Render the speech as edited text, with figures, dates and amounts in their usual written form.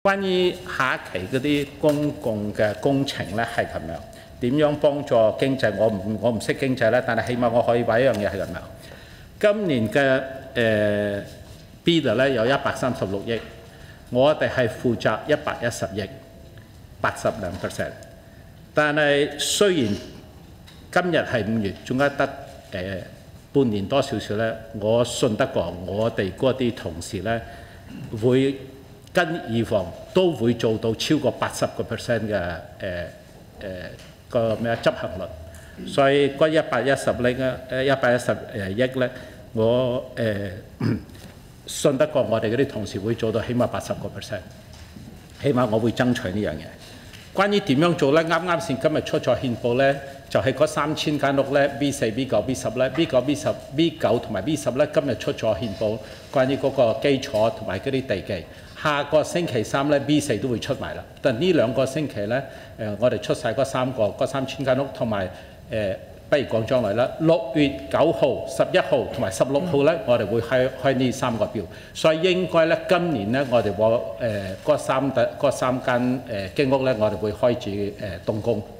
關於下一期嗰啲公共嘅工程咧係咁樣，點樣幫助經濟？我唔識經濟啦，但係起碼我可以話一樣嘢係咁樣。今年嘅bid 咧有136億，我哋係負責110億，82%。但係雖然今日係5月，仲有得半年多少少咧，我信得過我哋嗰啲同事咧會跟以往都會做到超過80%嘅個咩執行率，所以嗰110億咧，我信得過我哋嗰啲同事會做到起碼80%，起碼我會爭取呢樣嘢。關於點樣做咧，啱先今日出咗憲報咧，就係嗰3000間屋咧 B4、B9、B10咧 B9、B9同埋 B10咧，今日出咗憲報，關於嗰個基礎同埋嗰啲地基。下個星期3咧 B4都會出埋啦，但呢2個星期咧，我哋出晒嗰3000間屋，同埋不如講將來啦，6月9號、11號同埋16號咧，我哋會開呢3個標，所以應該咧今年咧，我哋嗰3間經屋咧，我哋會開始動工。